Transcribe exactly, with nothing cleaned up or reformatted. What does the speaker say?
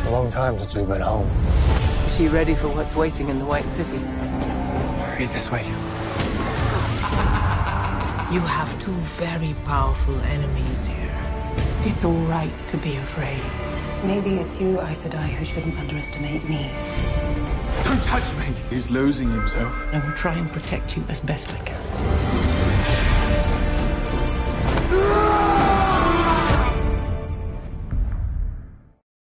A long time since we've been home. Is she ready for what's waiting in the White City? Hurry this way. You have two very powerful enemies here. It's all right to be afraid. Maybe it's you, Aes Sedai, who shouldn't underestimate me. Don't touch me! He's losing himself. I will try and protect you as best I can.